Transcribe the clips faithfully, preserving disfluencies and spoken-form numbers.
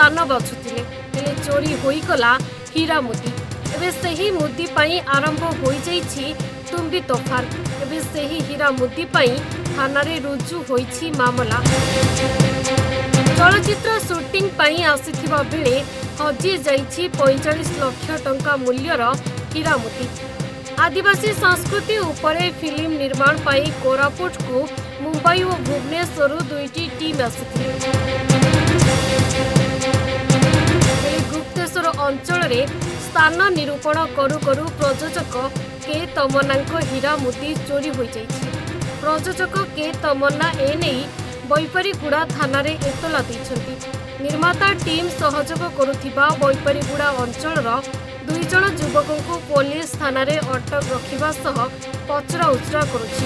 स्थान बाछुथिले हेले चोरी होईगला हीरा मुदी। एबे सही मुदी पई आरंभ होई जाईछि तुम्बी तोफान। एबे सही हीरा मुदी पई थाना रे रुजु होईछि मामला। चलचित्र शूटिंग पई आसीथिबा बेले हजी जाईछि पैंतालीस लाख टंका मूल्यर हीरा मुदी। आदिवासी संस्कृति उपरे फिल्म निर्माण पाई कोरापुट को मुंबई और भुवनेश्वर दुईटी टीम आसिथिले। गुप्तेश्वर अंचल रे स्थान निरूपण करू करू प्रयोजक के तमन्ना हीरा मुदी चोरी हो जाइछि। प्रयोजक के तमन्ना एने बैपारीगुड़ा थाना रे एतला दैछन्ति। निर्माता टीम सहयोग करुथिबा बैपारीगुड़ा अंचल दुई जन युवकों को पुलिस थाना रे अटक रखिबा सह पचरा उचरा करुछि।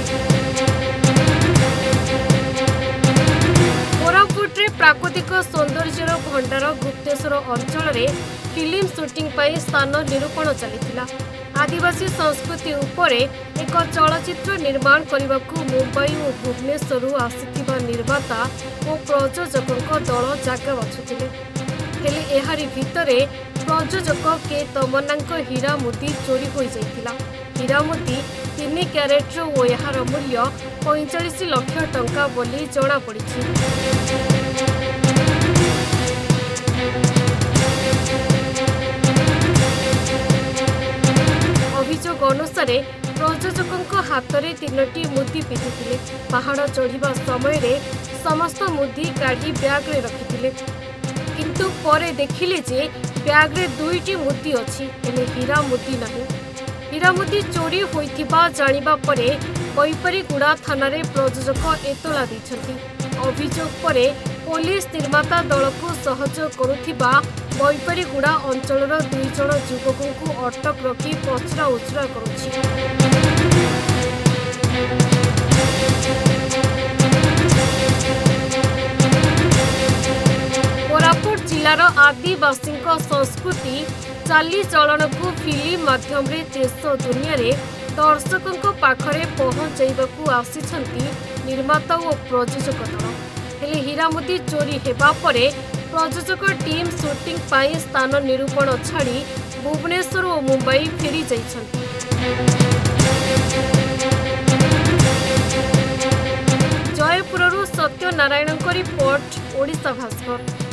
कोरापुट प्राकृतिक सौंदर्यर भंडार गुप्तेश्वर अंचल रे फिल्म शूटिंग पाई स्थान निरूपण चलिथिला। आदिवासी संस्कृति उपरे एक चलचित्र निर्माण करने को मुंबई और भुवनेश्वर आसिथिबा निर्माता और प्रयोजकों दल जागा बाछुथिले। हेले एहारी भितरे प्रयोजक के तमन्ना हीरा मुदी चोरी हो जाइथिला। हीरा मुदी तीन क्यारेट और यार मूल्य पैंतालीस लाख टंका बोली जना पड़िछि। अभियोग अनुसार प्रयोजकों हाथ में तीनोटी मुदी पिंधिथिले। पहाड़ चढ़िबा समय रे समस्त मुदी काढ़ी ब्याग रे रखिथिले। किंतु परे देखिले जे ब्याग रे दुईटी मुदी अछि हेले हीरा मुदी नाही। हीरा मुदी चोरी होइथिबा जानिबा परे बैपारीगुड़ा थाना रे प्रयोजक एतला दैछन्ति। अभियोग परे पुलिस निर्माता दल को सहयोग करुथिबा बैपारीगुड़ा अंचलर दुई जन युवकों को अटक रखी पचरा उचरा करुछि। कोरापुट जिलार आदिवासी संस्कृति चालीचलन को फिल्म माध्यम रे देश दुनिया रे दर्शकों पाखरे पहुंचाइबाकू आसिछन्ति निर्माता और प्रयोजक दल। हेले हीरा मुदी चोरी हेबा परे प्रयोजक टीम शूटिंग पाई स्थान निरूपण छाड़ी भुवनेश्वर और मुंबई फेरी जाइछन्ति। जयपुररू सत्यनारायण रिपोर्ट ओडिशा भास्कर।